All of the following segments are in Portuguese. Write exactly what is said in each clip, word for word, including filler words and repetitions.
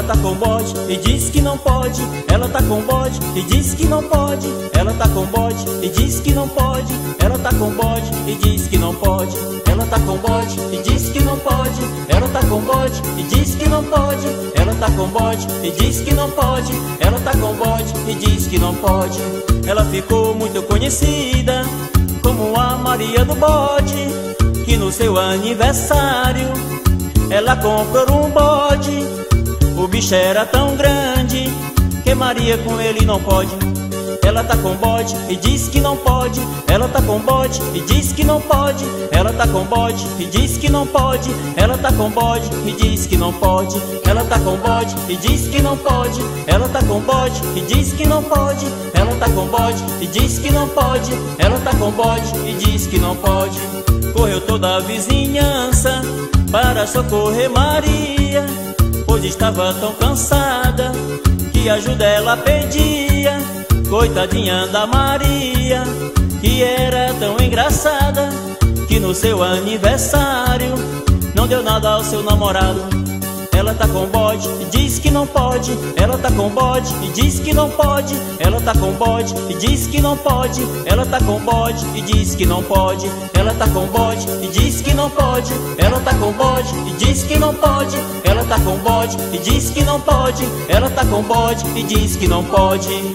tá com bode e diz que não pode. Ela tá com bode e diz que não pode. Ela tá com bode e diz que não pode. Ela tá com bode e diz que não pode. Ela tá com bode e diz que não pode. Ela tá com bode e diz que não pode. Ela tá com bode e diz que não pode. Ela tá com bode e diz que não pode. Ela ficou muito conhecida como a Maria do Bode, que no seu aniversário ela comprou um bode. O bicho era tão grande que Maria com ele não pode. Ela tá com bode e diz que não pode. Ela tá com bode e diz que não pode. Ela tá com bode e diz que não pode. Ela tá com bode e diz que não pode. Ela tá com bode e diz que não pode. Ela tá com bode e diz que não pode. Ela tá com bode e diz que não pode. Ela tá com bode e diz que não pode. Correu toda a vizinhança para socorrer Maria, pois estava tão cansada que ajuda ela pedia. Coitadinha da Maria, que era tão engraçada, que no seu aniversário não deu nada ao seu namorado. Ela tá com bode e diz que não pode. Ela tá com bode e diz que não pode. Ela tá com bode e diz que não pode. Ela tá com bode e diz que não pode. Ela tá com bode e diz que não pode. Ela tá com bode e diz que não pode. Ela tá com bode e diz que não pode. Ela tá com bode e diz que não pode.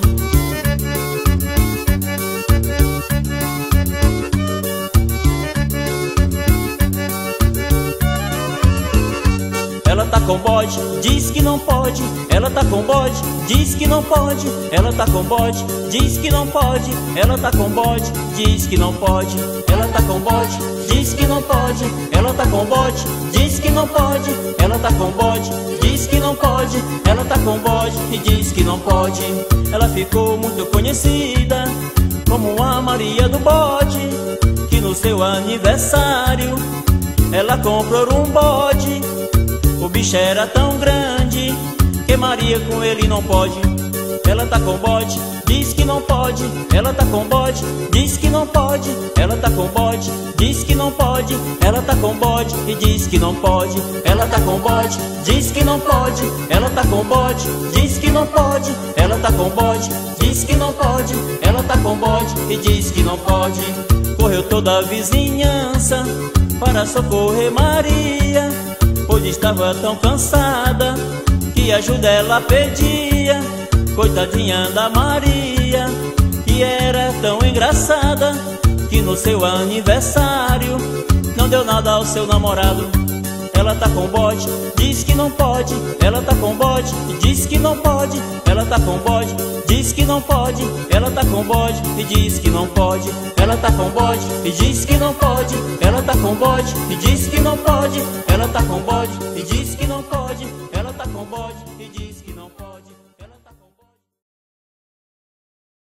Ela tá com bode, diz que não pode. Ela tá com bode, diz que não pode. Ela tá com bode, diz que não pode. Ela tá com bode, diz que não pode. Ela tá com bode, diz que não pode. Ela tá com bode, diz que não pode. Ela tá com bode, diz que não pode. Ela tá com bode e diz que não pode. Ela ficou muito conhecida como a Maria do Bode, que no seu aniversário ela comprou um bode. O bicho era tão grande que Maria com ele não pode. Ela tá com bode, diz que não pode. Ela tá com bode, diz que não pode. Ela tá com bode, diz que não pode. Ela tá com bode e diz que não pode. Ela tá com bode, diz que não pode. Ela tá com bode, diz que não pode. Ela tá com bode, diz que não pode. Ela tá com bode e diz que não pode. Correu toda a vizinhança para socorrer Maria, pois estava tão cansada que ajuda ela pedia. Coitadinha da Maria, que era tão engraçada, que no seu aniversário não deu nada ao seu namorado. Ela tá com bode, diz que não pode. Ela tá com bode e diz que não pode. Ela tá com bode, diz que não pode. Ela tá com bode e diz que não pode. Ela tá com bode e diz que não pode. Ela tá com bode e diz que não pode. Ela tá com bode e diz que não pode. Ela tá com bode.